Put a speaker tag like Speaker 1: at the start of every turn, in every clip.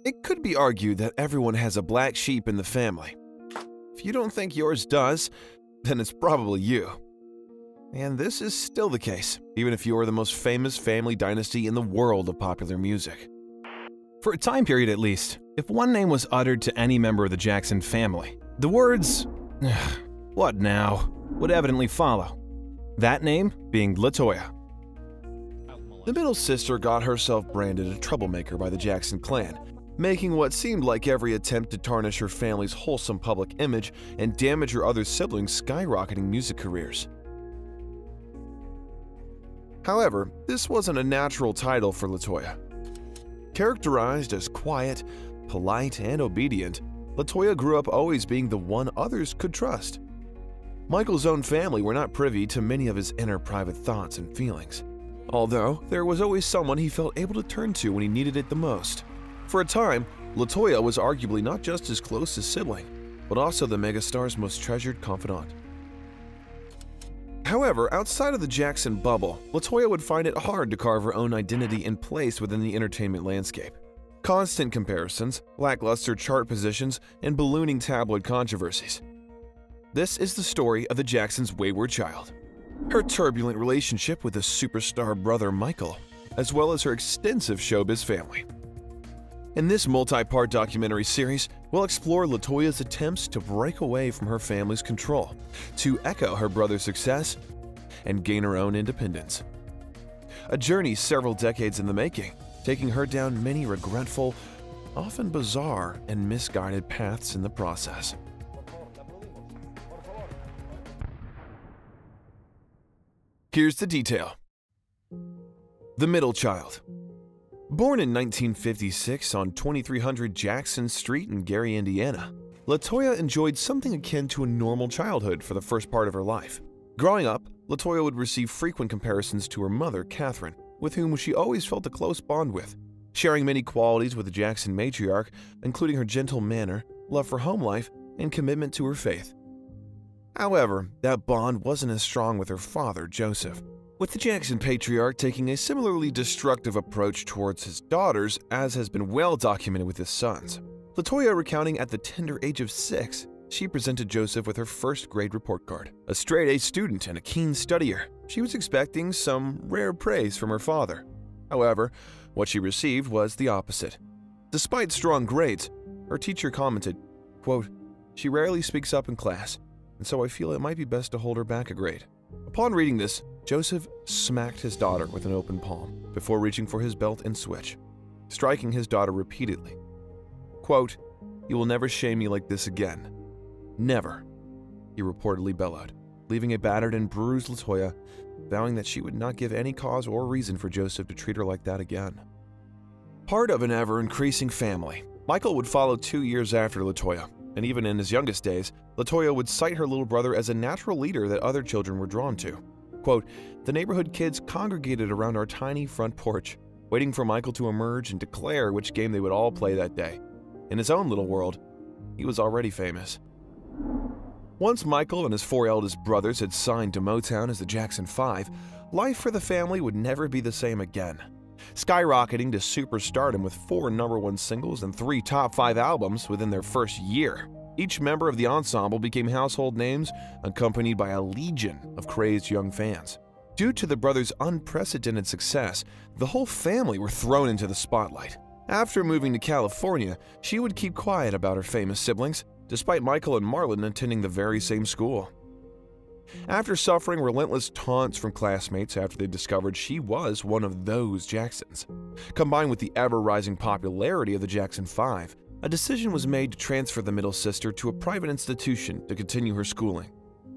Speaker 1: It could be argued that everyone has a black sheep in the family. If you don't think yours does, then it's probably you. And this is still the case, even if you are the most famous family dynasty in the world of popular music. For a time period at least, if one name was uttered to any member of the Jackson family, the words, "What now?" would evidently follow. That name being LaToya. The middle sister got herself branded a troublemaker by the Jackson clan, making what seemed like every attempt to tarnish her family's wholesome public image and damage her other siblings' skyrocketing music careers. However, this wasn't a natural title for LaToya. Characterized as quiet, polite, and obedient, LaToya grew up always being the one others could trust. Michael's own family were not privy to many of his inner private thoughts and feelings, although there was always someone he felt able to turn to when he needed it the most. For a time, LaToya was arguably not just his closest sibling, but also the megastar's most treasured confidant. However, outside of the Jackson bubble, LaToya would find it hard to carve her own identity in place within the entertainment landscape. Constant comparisons, lackluster chart positions, and ballooning tabloid controversies. This is the story of the Jacksons' wayward child. Her turbulent relationship with a superstar brother Michael, as well as her extensive showbiz family. In this multi-part documentary series, we'll explore LaToya's attempts to break away from her family's control, to echo her brother's success, and gain her own independence. A journey several decades in the making, taking her down many regretful, often bizarre, and misguided paths in the process. Here's the detail. The middle child. Born in 1956 on 2300 Jackson Street in Gary, Indiana, LaToya enjoyed something akin to a normal childhood for the first part of her life. Growing up, LaToya would receive frequent comparisons to her mother, Catherine, with whom she always felt a close bond with, sharing many qualities with the Jackson matriarch, including her gentle manner, love for home life, and commitment to her faith. However, that bond wasn't as strong with her father, Joseph, with the Jackson patriarch taking a similarly destructive approach towards his daughters, as has been well documented with his sons. LaToya recounting at the tender age of 6, she presented Joseph with her first grade report card. A straight-A student and a keen studier, she was expecting some rare praise from her father. However, what she received was the opposite. Despite strong grades, her teacher commented, quote, "She rarely speaks up in class, and so I feel it might be best to hold her back a grade." Upon reading this, Joseph smacked his daughter with an open palm before reaching for his belt and switch, striking his daughter repeatedly. Quote, "You will never shame me like this again. Never," he reportedly bellowed, leaving a battered and bruised LaToya, vowing that she would not give any cause or reason for Joseph to treat her like that again. Part of an ever-increasing family, Michael would follow 2 years after LaToya, and even in his youngest days, LaToya would cite her little brother as a natural leader that other children were drawn to. Quote, "The neighborhood kids congregated around our tiny front porch, waiting for Michael to emerge and declare which game they would all play that day. In his own little world, he was already famous." Once Michael and his 4 eldest brothers had signed to Motown as the Jackson 5, life for the family would never be the same again. Skyrocketing to superstardom with 4 #1 singles and 3 top 5 albums within their first year, each member of the ensemble became household names, accompanied by a legion of crazed young fans. Due to the brothers' unprecedented success, the whole family were thrown into the spotlight. After moving to California, she would keep quiet about her famous siblings, despite Michael and Marlon attending the very same school. After suffering relentless taunts from classmates after they discovered she was one of those Jacksons, combined with the ever-rising popularity of the Jackson 5, a decision was made to transfer the middle sister to a private institution to continue her schooling.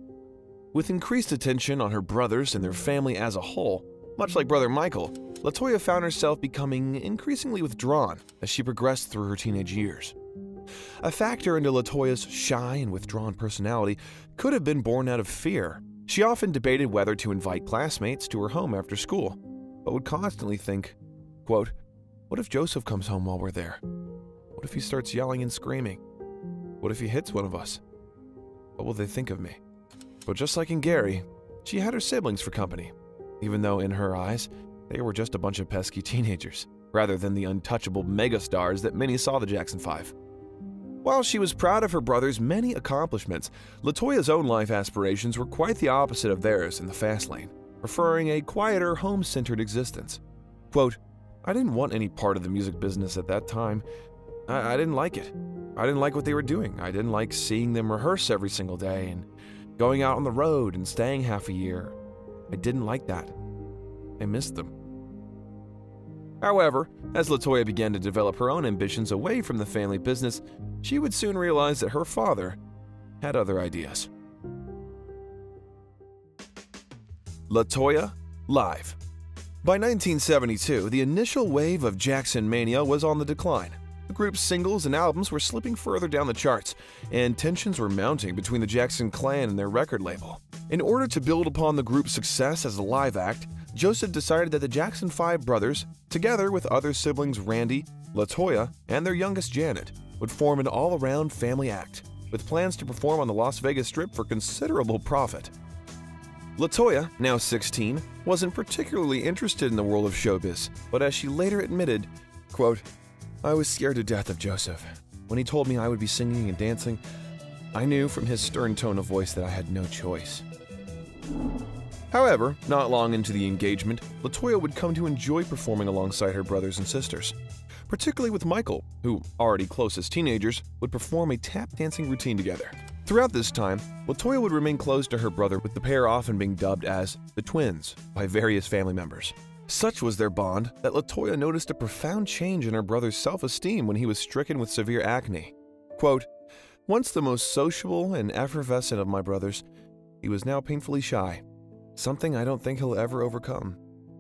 Speaker 1: With increased attention on her brothers and their family as a whole, much like brother Michael, LaToya found herself becoming increasingly withdrawn as she progressed through her teenage years. A factor into LaToya's shy and withdrawn personality could have been born out of fear. She often debated whether to invite classmates to her home after school, but would constantly think, quote, "What if Joseph comes home while we're there? What if he starts yelling and screaming? What if he hits one of us? What will they think of me?" But just like in Gary, she had her siblings for company, even though in her eyes, they were just a bunch of pesky teenagers. rather than the untouchable megastars that many saw the Jackson 5. While she was proud of her brother's many accomplishments, LaToya's own life aspirations were quite the opposite of theirs in the fast lane, preferring a quieter, home-centered existence. Quote, "I didn't want any part of the music business at that time. I didn't like it. I didn't like what they were doing. I didn't like seeing them rehearse every single day and going out on the road and staying half a year. I didn't like that. I missed them." However, as LaToya began to develop her own ambitions away from the family business, she would soon realize that her father had other ideas. LaToya Live. By 1972, the initial wave of Jackson mania was on the decline. The group's singles and albums were slipping further down the charts, and tensions were mounting between the Jackson clan and their record label. In order to build upon the group's success as a live act, Joseph decided that the Jackson 5 brothers, together with other siblings Randy, LaToya, and their youngest Janet, would form an all-around family act, with plans to perform on the Las Vegas Strip for considerable profit. LaToya, now 16, wasn't particularly interested in the world of showbiz, but as she later admitted, quote, "I was scared to death of Joseph. When he told me I would be singing and dancing, I knew from his stern tone of voice that I had no choice." However, not long into the engagement, LaToya would come to enjoy performing alongside her brothers and sisters, particularly with Michael, who, already close as teenagers, would perform a tap dancing routine together. Throughout this time, LaToya would remain close to her brother, with the pair often being dubbed as the twins by various family members. Such was their bond that LaToya noticed a profound change in her brother's self-esteem when he was stricken with severe acne. Quote, "Once the most sociable and effervescent of my brothers, he was now painfully shy. Something I don't think he'll ever overcome."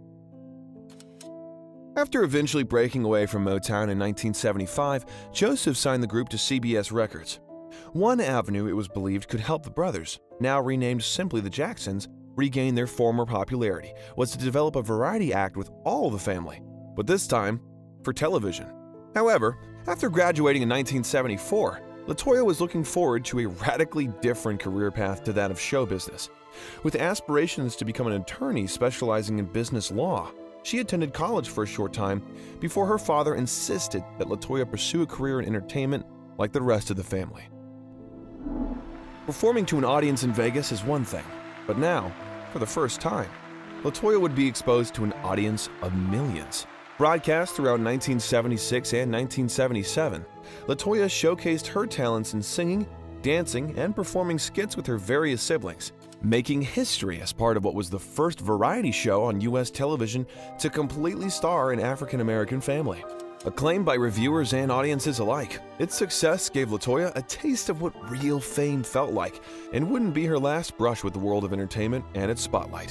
Speaker 1: After eventually breaking away from Motown in 1975, Joseph signed the group to CBS Records. One avenue it was believed could help the brothers, now renamed simply the Jacksons, regain their former popularity, was to develop a variety act with all the family, but this time for television. However, after graduating in 1974, LaToya was looking forward to a radically different career path to that of show business. With aspirations to become an attorney specializing in business law, she attended college for a short time before her father insisted that LaToya pursue a career in entertainment like the rest of the family. Performing to an audience in Vegas is one thing, but now, for the first time, LaToya would be exposed to an audience of millions. Broadcast throughout 1976 and 1977, LaToya showcased her talents in singing, dancing, and performing skits with her various siblings, making history as part of what was the first variety show on U.S. television to completely star an African-American family. Acclaimed by reviewers and audiences alike, its success gave LaToya a taste of what real fame felt like and wouldn't be her last brush with the world of entertainment and its spotlight.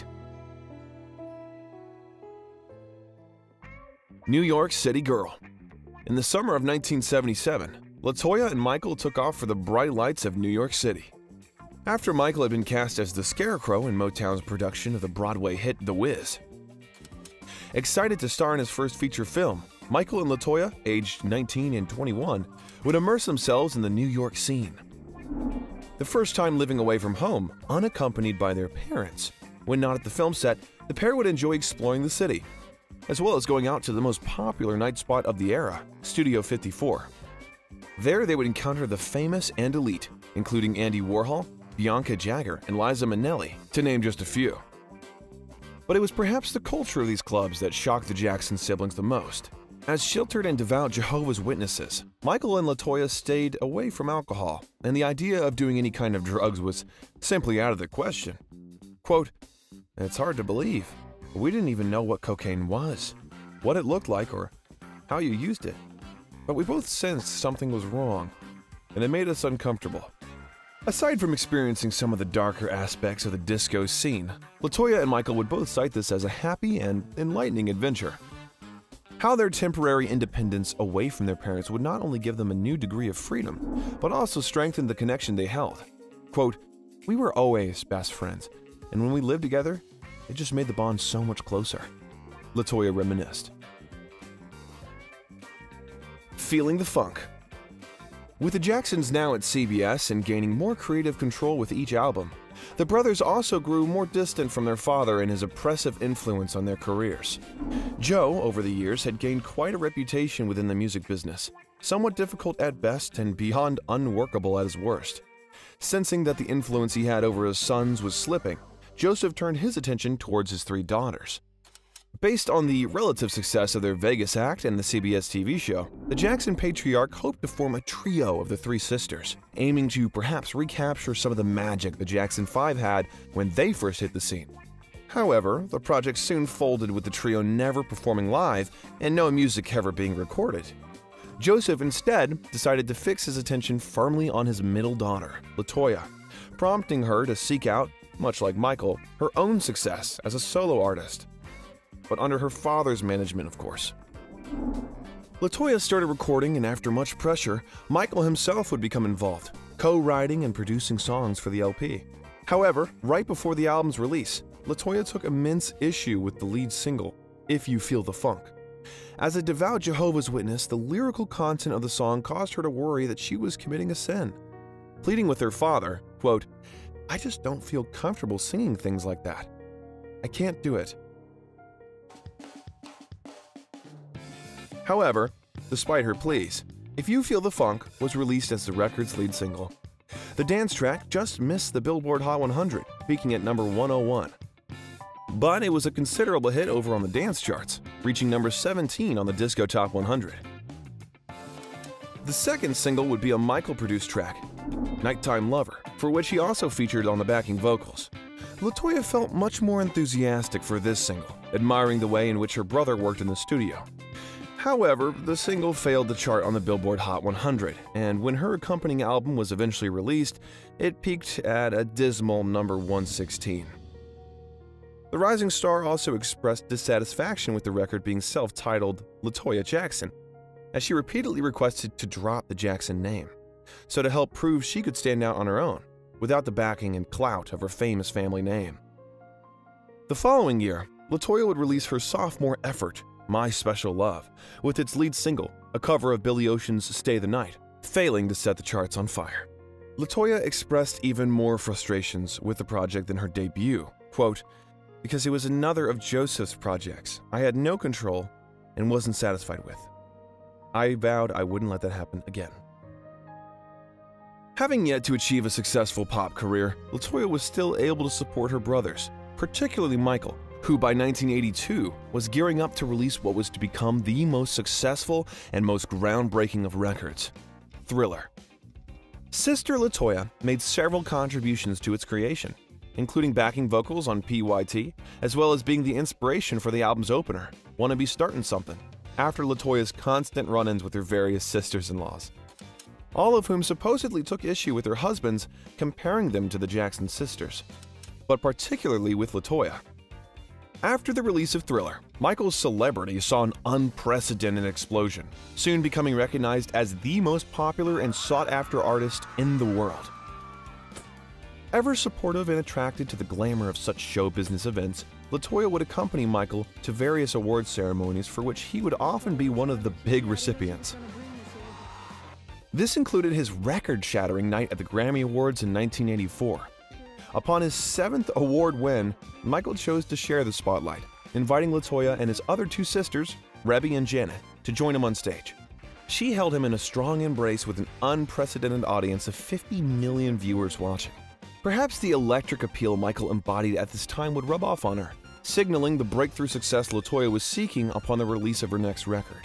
Speaker 1: New York City Girl. In the summer of 1977, LaToya and Michael took off for the bright lights of New York City. After Michael had been cast as the Scarecrow in Motown's production of the Broadway hit The Wiz. Excited to star in his first feature film, Michael and LaToya, aged 19 and 21, would immerse themselves in the New York scene. The first time living away from home, unaccompanied by their parents. When not at the film set, the pair would enjoy exploring the city, as well as going out to the most popular night spot of the era, Studio 54. There they would encounter the famous and elite, including Andy Warhol, Bianca Jagger, and Liza Minnelli, to name just a few. But it was perhaps the culture of these clubs that shocked the Jackson siblings the most. As sheltered and devout Jehovah's Witnesses, Michael and LaToya stayed away from alcohol, and the idea of doing any kind of drugs was simply out of the question. Quote, "It's hard to believe, but we didn't even know what cocaine was, what it looked like, or how you used it. But we both sensed something was wrong, and it made us uncomfortable." Aside from experiencing some of the darker aspects of the disco scene, LaToya and Michael would both cite this as a happy and enlightening adventure. How their temporary independence away from their parents would not only give them a new degree of freedom, but also strengthen the connection they held. Quote, "We were always best friends, and when we lived together, it just made the bond so much closer," LaToya reminisced. Feelin The Funk. With the Jacksons now at CBS and gaining more creative control with each album, The brothers also grew more distant from their father and his oppressive influence on their careers. Joe, over the years, had gained quite a reputation within the music business, somewhat difficult at best and beyond unworkable at his worst. Sensing that the influence he had over his sons was slipping, Joseph turned his attention towards his three daughters. Based on the relative success of their Vegas act and the CBS TV show, the Jackson patriarch hoped to form a trio of the three sisters, aiming to perhaps recapture some of the magic the Jackson 5 had when they first hit the scene. However, the project soon folded with the trio never performing live and no music ever being recorded. Joseph instead decided to fix his attention firmly on his middle daughter, LaToya, prompting her to seek out, much like Michael, her own success as a solo artist. But under her father's management, of course. LaToya started recording, and after much pressure, Michael himself would become involved, co-writing and producing songs for the LP. However, right before the album's release, LaToya took immense issue with the lead single, If You Feel the Funk. As a devout Jehovah's Witness, the lyrical content of the song caused her to worry that she was committing a sin. Pleading with her father, quote, "I just don't feel comfortable singing things like that. I can't do it." However, despite her pleas, If You Feel the Funk was released as the record's lead single. The dance track just missed the Billboard Hot 100, peaking at number 101. But it was a considerable hit over on the dance charts, reaching number 17 on the Disco Top 100. The second single would be a Michael-produced track, Nighttime Lover, for which he also featured on the backing vocals. LaToya felt much more enthusiastic for this single, admiring the way in which her brother worked in the studio. However, the single failed to chart on the Billboard Hot 100, and when her accompanying album was eventually released, it peaked at a dismal number 116. The rising star also expressed dissatisfaction with the record being self-titled LaToya Jackson, as she repeatedly requested to drop the Jackson name, so to help prove she could stand out on her own, without the backing and clout of her famous family name. The following year, LaToya would release her sophomore effort, My Special Love, with its lead single, a cover of Billy Ocean's Stay the Night, failing to set the charts on fire. LaToya expressed even more frustrations with the project than her debut, quote, "Because it was another of Joseph's projects I had no control and wasn't satisfied with. I vowed I wouldn't let that happen again." Having yet to achieve a successful pop career, LaToya was still able to support her brothers, particularly Michael, who by 1982 was gearing up to release what was to become the most successful and most groundbreaking of records, Thriller. Sister LaToya made several contributions to its creation, including backing vocals on PYT, as well as being the inspiration for the album's opener, Wanna Be Startin' Something, after LaToya's constant run-ins with her various sisters-in-laws, all of whom supposedly took issue with their husbands comparing them to the Jackson sisters, but particularly with LaToya. After the release of Thriller, Michael's celebrity saw an unprecedented explosion, soon becoming recognized as the most popular and sought-after artist in the world. Ever supportive and attracted to the glamour of such show business events, LaToya would accompany Michael to various award ceremonies for which he would often be one of the big recipients. This included his record-shattering night at the Grammy Awards in 1984. Upon his 7th award win, Michael chose to share the spotlight, inviting LaToya and his other two sisters, Rebby and Janet, to join him on stage. She held him in a strong embrace with an unprecedented audience of 50 million viewers watching. Perhaps the electric appeal Michael embodied at this time would rub off on her, signaling the breakthrough success LaToya was seeking upon the release of her next record.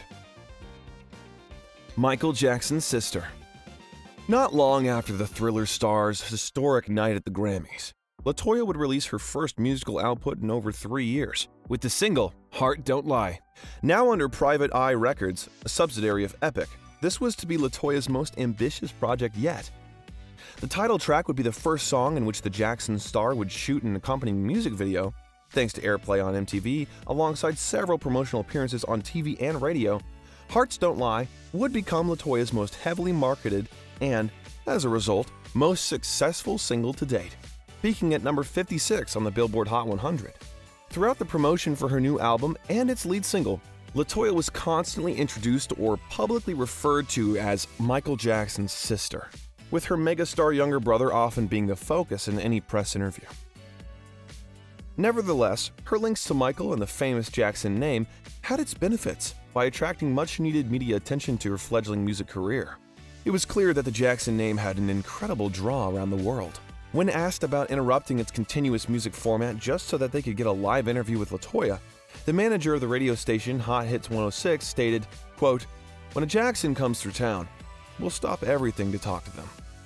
Speaker 1: Michael Jackson's sister. Not long after the Thriller star's historic night at the Grammys, LaToya would release her first musical output in over 3 years, with the single Heart Don't Lie. Now under Private Eye Records, a subsidiary of Epic, this was to be LaToya's most ambitious project yet. The title track would be the first song in which the Jackson star would shoot an accompanying music video. Thanks to airplay on MTV, alongside several promotional appearances on TV and radio, Hearts Don't Lie would become LaToya's most heavily marketed and, as a result, most successful single to date, peaking at number 56 on the Billboard Hot 100. Throughout the promotion for her new album and its lead single, LaToya was constantly introduced or publicly referred to as Michael Jackson's sister. with her megastar younger brother often being the focus in any press interview. Nevertheless, her links to Michael and the famous Jackson name had its benefits by attracting much-needed media attention to her fledgling music career. It was clear that the Jackson name had an incredible draw around the world. When asked about interrupting its continuous music format just so that they could get a live interview with LaToya, the manager of the radio station Hot Hits 106 stated, quote, "When a Jackson comes through town, we'll stop everything to talk to them."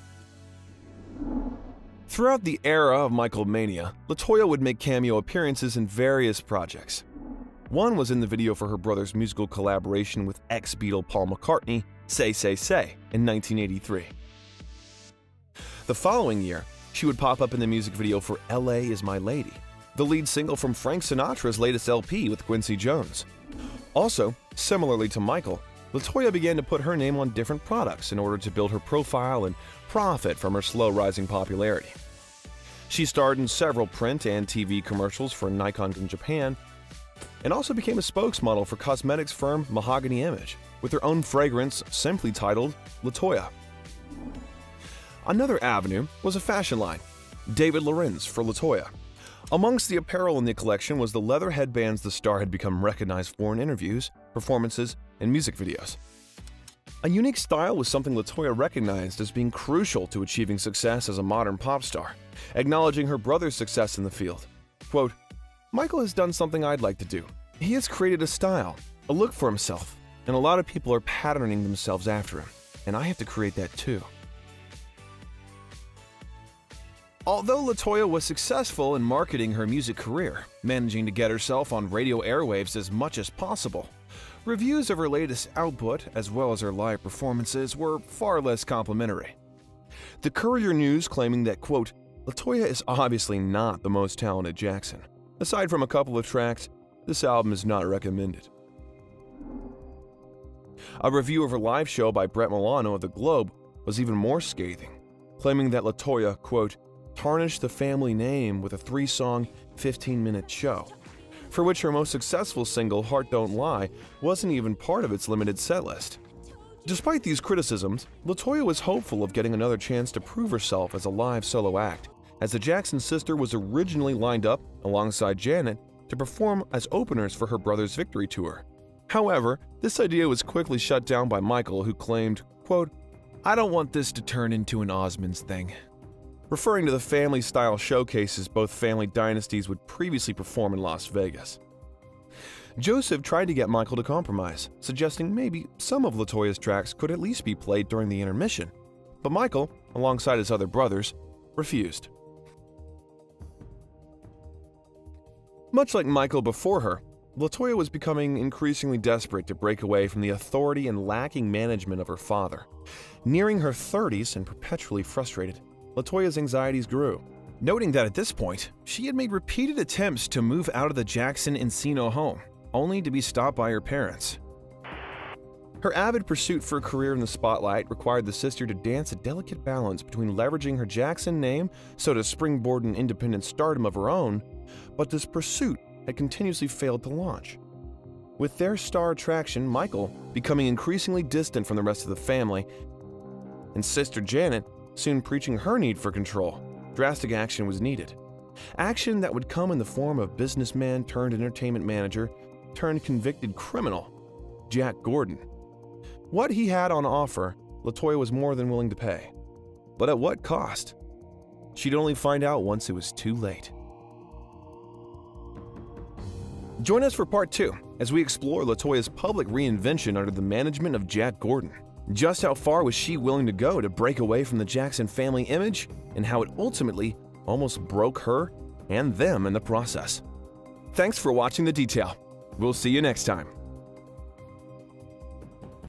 Speaker 1: Throughout the era of Michael Mania, LaToya would make cameo appearances in various projects. One was in the video for her brother's musical collaboration with ex-Beatle Paul McCartney, Say Say Say, in 1983. The following year, she would pop up in the music video for LA Is My Lady, the lead single from Frank Sinatra's latest LP with Quincy Jones. Also, similarly to Michael, LaToya began to put her name on different products in order to build her profile and profit from her slow-rising popularity. She starred in several print and TV commercials for Nikon in Japan, and also became a spokesmodel for cosmetics firm Mahogany Image, with her own fragrance simply titled LaToya. Another avenue was a fashion line, David Lorenz for LaToya. Amongst the apparel in the collection was the leather headbands the star had become recognized for in interviews, performances, and music videos. A unique style was something LaToya recognized as being crucial to achieving success as a modern pop star, acknowledging her brother's success in the field. Quote, "Michael has done something I'd like to do. He has created a style, a look for himself, and a lot of people are patterning themselves after him, and I have to create that too." Although LaToya was successful in marketing her music career, managing to get herself on radio airwaves as much as possible, reviews of her latest output, as well as her live performances, were far less complimentary. The Courier News claiming that, quote, "LaToya is obviously not the most talented Jackson. Aside from a couple of tracks, this album is not recommended." A review of her live show by Brett Milano of The Globe was even more scathing, claiming that LaToya, quote, "tarnished the family name with a 3-song, 15-minute show," for which her most successful single, Heart Don't Lie, wasn't even part of its limited setlist. Despite these criticisms, LaToya was hopeful of getting another chance to prove herself as a live solo act, as the Jackson sister was originally lined up, alongside Janet, to perform as openers for her brother's Victory Tour. However, this idea was quickly shut down by Michael, who claimed, quote, "I don't want this to turn into an Osmonds thing," referring to the family-style showcases both family dynasties would previously perform in Las Vegas. Joseph tried to get Michael to compromise, suggesting maybe some of LaToya's tracks could at least be played during the intermission, but Michael, alongside his other brothers, refused. Much like Michael before her, LaToya was becoming increasingly desperate to break away from the authority and lacking management of her father. Nearing her 30s and perpetually frustrated, LaToya's anxieties grew, noting that at this point, she had made repeated attempts to move out of the Jackson Encino home, only to be stopped by her parents. Her avid pursuit for a career in the spotlight required the sister to dance a delicate balance between leveraging her Jackson name so to springboard an independent stardom of her own, but this pursuit had continuously failed to launch. With their star attraction, Michael, becoming increasingly distant from the rest of the family, and sister Janet soon preaching her need for control, drastic action was needed. Action that would come in the form of businessman turned entertainment manager turned convicted criminal, Jack Gordon. What he had on offer, LaToya was more than willing to pay. But at what cost? She'd only find out once it was too late. Join us for part 2 as we explore LaToya's public reinvention under the management of Jack Gordon. Just how far was she willing to go to break away from the Jackson family image, and how it ultimately almost broke her and them in the process. Thanks for watching The Detail. We'll see you next time.